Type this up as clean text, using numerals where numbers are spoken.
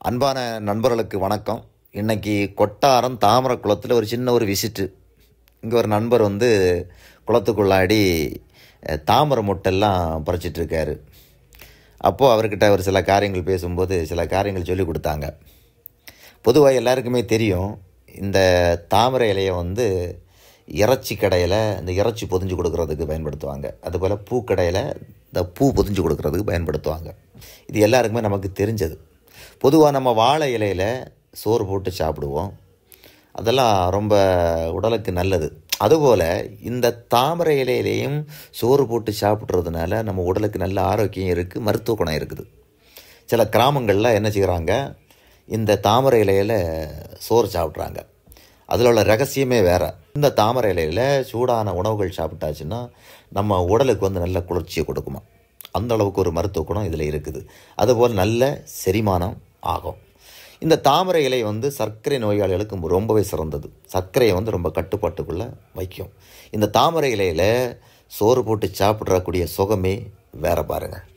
அன்பான நண்பர்களுக்கு வணக்கம். இன்றைக்கி கொட்டாரம் தாமரை குளத்தில் ஒரு சின்ன ஒரு விசிட்டு. இங்கே ஒரு நண்பர் வந்து குளத்துக்குள்ளாடி தாமரை முட்டெல்லாம் பறிச்சிட்ருக்காரு. அப்போது அவர்கிட்ட ஒரு சில காரியங்கள் பேசும்போது சில காரியங்கள் சொல்லி கொடுத்தாங்க. பொதுவாக எல்லாருக்குமே தெரியும், இந்த தாமரை இலையை வந்து இறைச்சி கடையில் இந்த இறைச்சி பொதிஞ்சு கொடுக்கறதுக்கு பயன்படுத்துவாங்க. அதுபோல் பூக்கடையில் இந்த பூ பொதிஞ்சு கொடுக்கறதுக்கு பயன்படுத்துவாங்க. இது எல்லாருக்குமே நமக்கு தெரிஞ்சது. பொதுவாக நம்ம வாழை இலையில் சோறு போட்டு சாப்பிடுவோம். அதெல்லாம் ரொம்ப உடலுக்கு நல்லது. அதுபோல் இந்த தாமரை இலையிலையும் சோறு போட்டு சாப்பிட்றதுனால நம்ம உடலுக்கு நல்ல ஆரோக்கியம் இருக்குது, மருத்துவ குணம் இருக்குது. சில கிராமங்களில் என்ன செய்கிறாங்க, இந்த தாமரை இலையில் சோறு சாப்பிட்றாங்க. அதில் உள்ள ரகசியமே வேறு. இந்த தாமரை இலையில் சூடான உணவுகள் சாப்பிட்டாச்சுன்னா நம்ம உடலுக்கு வந்து நல்ல குளிர்ச்சியை கொடுக்குமா. அந்த அளவுக்கு ஒரு மருத்துவ குணம் இதில் இருக்குது. அதுபோல் நல்ல செரிமானம் ஆகும். இந்த தாமரை இலை வந்து சர்க்கரை நோயாளிகளுக்கு ரொம்பவே சிறந்தது. சர்க்கரையை வந்து ரொம்ப கட்டுப்பாட்டுக்குள்ளே வைக்கும். இந்த தாமரை இலையில் சோறு போட்டு சாப்பிட்றக்கூடிய சுகமே வேறு பாருங்கள்.